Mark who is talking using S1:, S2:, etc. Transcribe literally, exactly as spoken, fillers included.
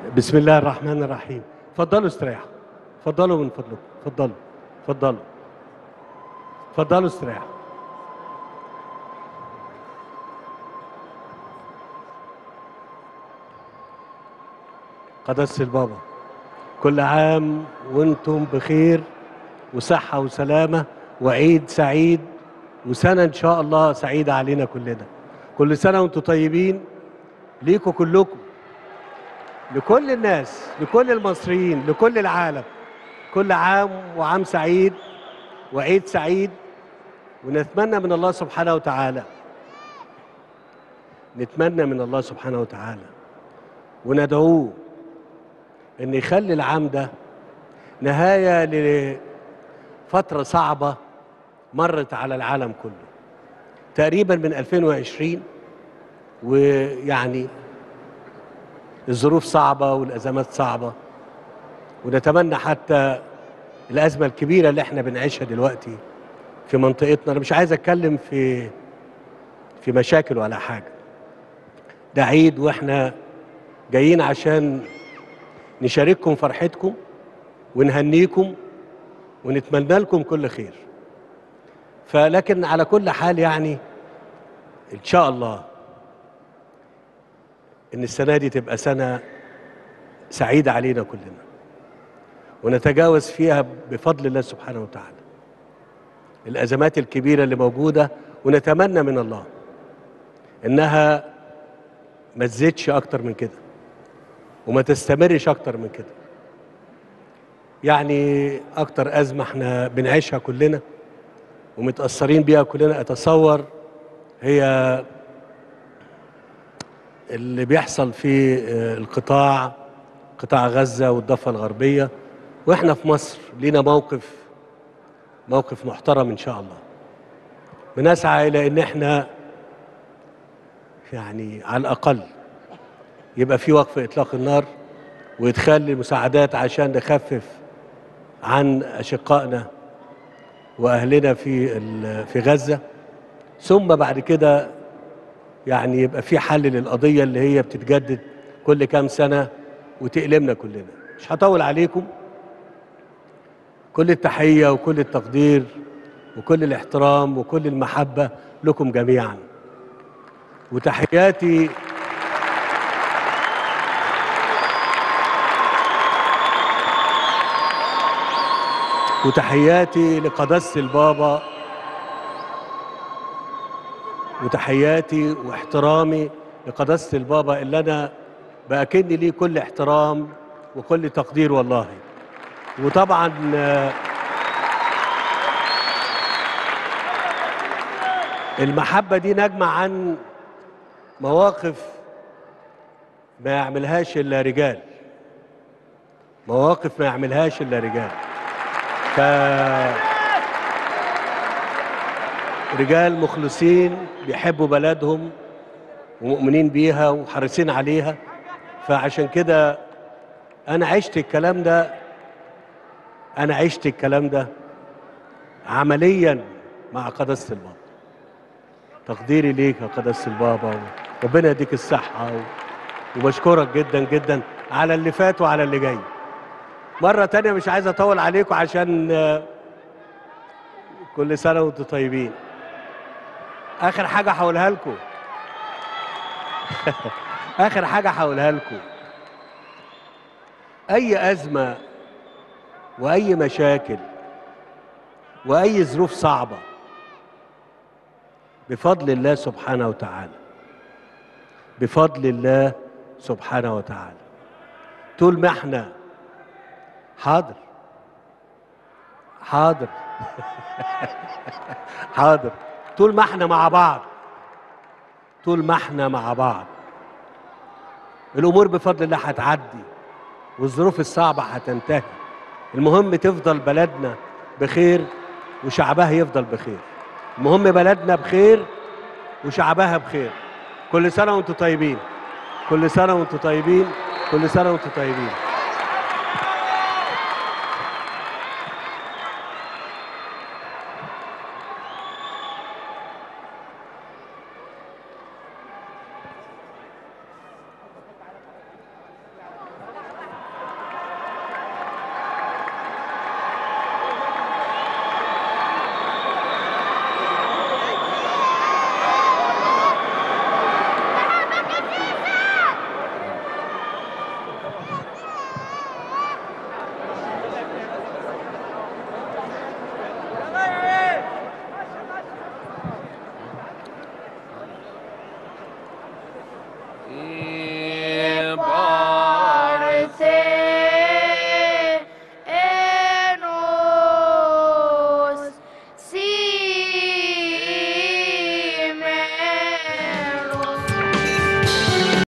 S1: بسم الله الرحمن الرحيم. اتفضلوا استريحوا، اتفضلوا من فضلكم، اتفضلوا اتفضلوا اتفضلوا استريحوا. قداسة البابا، كل عام وانتم بخير وصحة وسلامة وعيد سعيد وسنة إن شاء الله سعيدة علينا كلنا. كل سنة وانتم طيبين، ليكوا كلكم، لكل الناس، لكل المصريين، لكل العالم. كل عام وعام سعيد وعيد سعيد. ونتمنى من الله سبحانه وتعالى نتمنى من الله سبحانه وتعالى وندعوه ان يخلي العام ده نهاية لفترة صعبة مرت على العالم كله تقريبا من ألفين وعشرين، ويعني الظروف صعبة والأزمات صعبة، ونتمنى حتى الأزمة الكبيرة اللي احنا بنعيشها دلوقتي في منطقتنا. أنا مش عايز أتكلم في في مشاكل ولا حاجة، ده عيد واحنا جايين عشان نشارككم فرحتكم ونهنيكم ونتمنى لكم كل خير. فلكن على كل حال يعني إن شاء الله إن السنة دي تبقى سنة سعيدة علينا كلنا، ونتجاوز فيها بفضل الله سبحانه وتعالى الأزمات الكبيرة اللي موجودة، ونتمنى من الله إنها ما تزيدش أكتر من كده وما تستمرش أكتر من كده. يعني أكتر أزمة احنا بنعيشها كلنا ومتأثرين بيها كلنا أتصور هي اللي بيحصل في القطاع قطاع غزة والضفة الغربية. واحنا في مصر لينا موقف موقف محترم إن شاء الله، بنسعى إلى إن احنا يعني على الأقل يبقى في وقف إطلاق النار وإدخال المساعدات عشان نخفف عن أشقائنا وأهلنا في في غزة، ثم بعد كده يعني يبقى في حل للقضية اللي هي بتتجدد كل كام سنة وتألمنا كلنا. مش هطول عليكم، كل التحية وكل التقدير وكل الاحترام وكل المحبة لكم جميعا، وتحياتي وتحياتي لقداسة البابا، وتحياتي واحترامي لقداسة البابا اللي أنا بأكن ليه كل احترام وكل تقدير والله. وطبعا المحبة دي نجمة عن مواقف ما يعملهاش إلا رجال، مواقف ما يعملهاش إلا رجال. ف رجال مخلصين بيحبوا بلدهم ومؤمنين بيها وحريصين عليها. فعشان كده أنا عشت الكلام ده أنا عشت الكلام ده عمليا مع قداسة البابا. تقديري ليك يا قداسة البابا، وربنا يديك الصحة، وبشكرك جدا جدا على اللي فات وعلى اللي جاي. مرة تانية مش عايز أطول عليكم عشان كل سنة وانتم طيبين. آخر حاجة هقولها لكم آخر حاجة هقولها لكم أي أزمة وأي مشاكل وأي ظروف صعبة بفضل الله سبحانه وتعالى بفضل الله سبحانه وتعالى طول ما احنا حاضر حاضر حاضر طول ما احنا مع بعض طول ما احنا مع بعض الأمور بفضل الله هتعدي والظروف الصعبة هتنتهي. المهم تفضل بلدنا بخير وشعبها يفضل بخير. المهم بلدنا بخير وشعبها بخير. كل سنة وانتم طيبين، كل سنة وانتم طيبين، كل سنة وانتم طيبين.